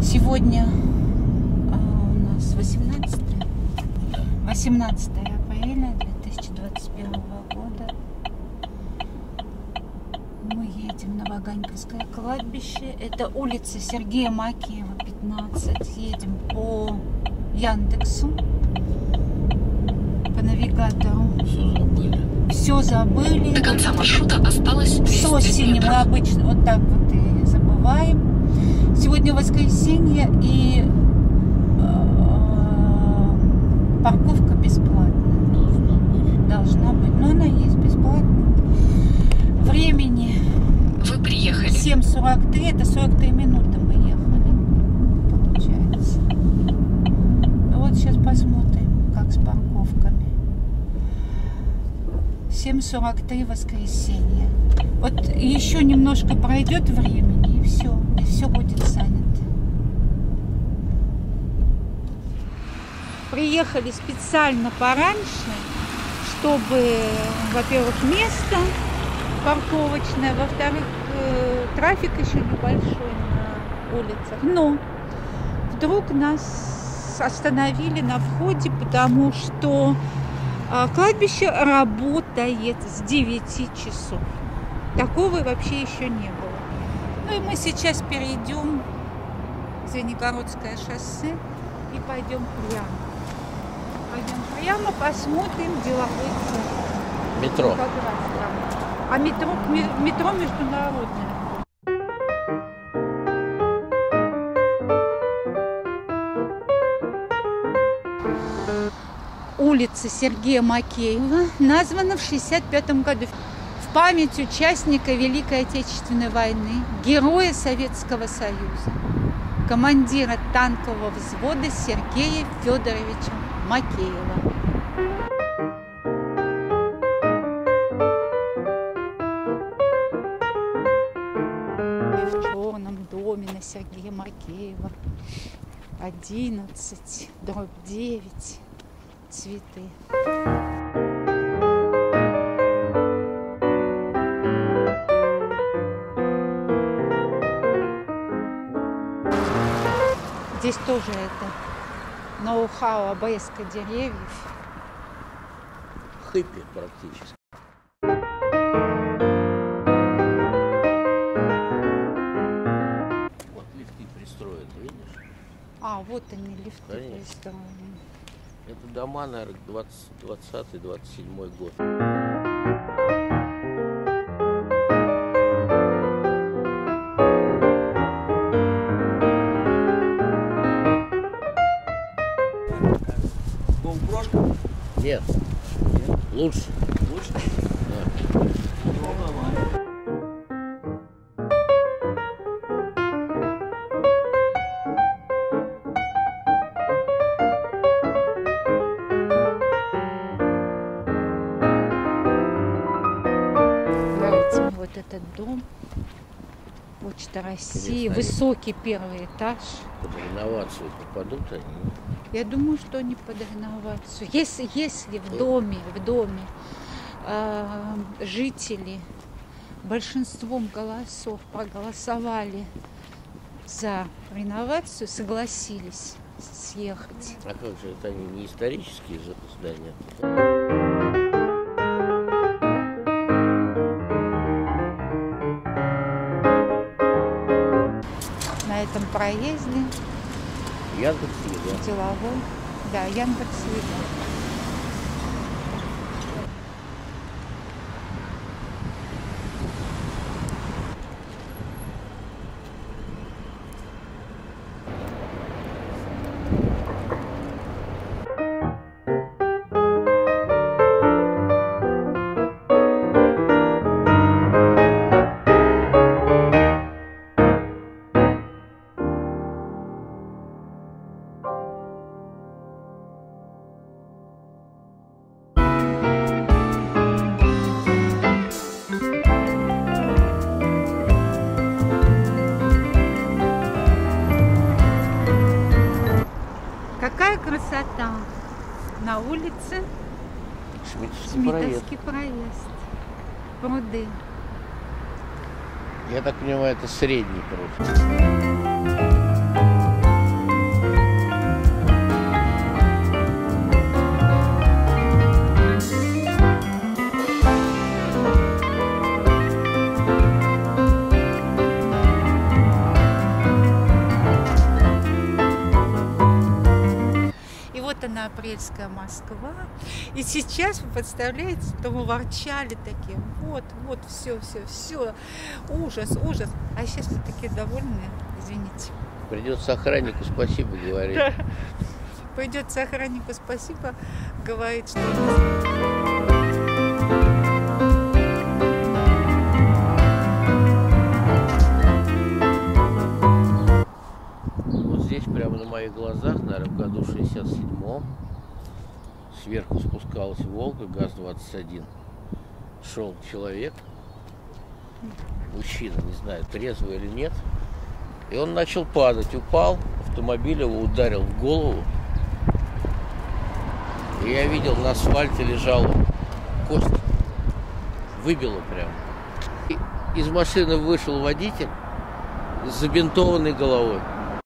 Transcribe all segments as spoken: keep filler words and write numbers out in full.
Сегодня а, у нас восемнадцатое апреля две тысячи двадцать первого года. Мы едем на Ваганьковское кладбище. Это улица Сергея Макеева, пятнадцать. Едем по Яндексу, по навигатору. Все забыли. Все забыли. До конца маршрута осталось С осени мы обычно вот так вот и забываем. Сегодня воскресенье, и э, парковка бесплатная. Должна быть. Должна быть. Но она есть бесплатная. Времени Вы приехали. семь сорок три, это сорок три минуты мы ехали. Получается. Вот сейчас посмотрим, как с парковками. семь сорок три воскресенье. Вот еще немножко пройдет времени, и все. И все будет занято. Приехали специально пораньше, чтобы, во-первых, место парковочное, во-вторых, трафик еще небольшой на улицах. Но вдруг нас остановили на входе, потому что кладбище работает с девяти часов. Такого вообще еще не было. Ну и мы сейчас перейдем Звенигородское шоссе и пойдем прямо. Пойдем прямо, посмотрим деловой центр. Метро. Как раз там. А метро, метро международное. Улица Сергея Макеева названа в шестьдесят пятом году в память участника Великой Отечественной войны, героя Советского Союза, командира танкового взвода Сергея Федоровича Макеева. В черном доме на Сергея Макеева одиннадцать, дробь девять. Цветы. Здесь тоже это ноу-хау обрезка деревьев. Хиппи практически. Вот лифты пристроены, видишь? А, вот они, лифты Конечно. пристроены. Это дома, наверное, двадцатый двадцать седьмой год. Гоупрошка? Нет. Нет. Лучше. Лучше? Да. Ну, давай. Нравится мне вот этот дом. Почта России. Интересно, Высокий первый этаж. Под реновацию попадут они. Я думаю, что не под реновацию. Если, если в доме, в доме э, жители большинством голосов проголосовали за реновацию, согласились съехать. А как же, это они не исторические здания? На этом проезде Яндекс.Еда. деловой. Да, Яндекс.Еда. Какая красота на улице Шмидтовский проезд. Шмидтовский проезд. Пруды. Я так понимаю, это средний пруд. апрельская Москва. И сейчас, вы представляете, то мы ворчали такие, вот, вот, все, все, все, ужас, ужас. А сейчас вы такие довольные, извините. Придется охраннику спасибо говорить. Да. Придется охраннику спасибо говорить, что... Здесь прямо на моих глазах, наверное, в году шестьдесят седьмом сверху спускалась Волга, ГАЗ двадцать один. Шел человек, мужчина, не знаю, трезвый или нет, и он начал падать, упал, автомобиль его ударил в голову. И я видел, на асфальте лежала кость, выбило прямо. И из машины вышел водитель с забинтованной головой.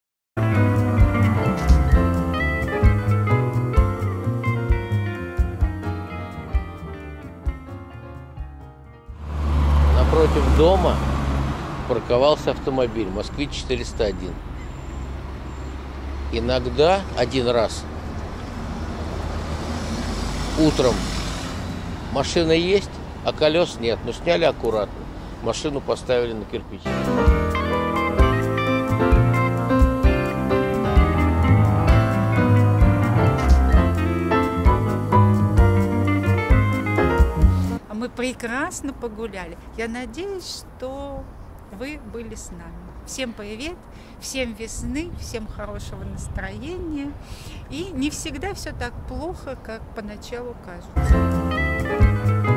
Напротив дома парковался автомобиль «Москвич четыреста один». Иногда, один раз, утром машина есть, а колес нет. Но сняли аккуратно, машину поставили на кирпич. Мы прекрасно погуляли. Я надеюсь, что вы были с нами. Всем привет, всем весны, всем хорошего настроения. И не всегда все так плохо, как поначалу кажется.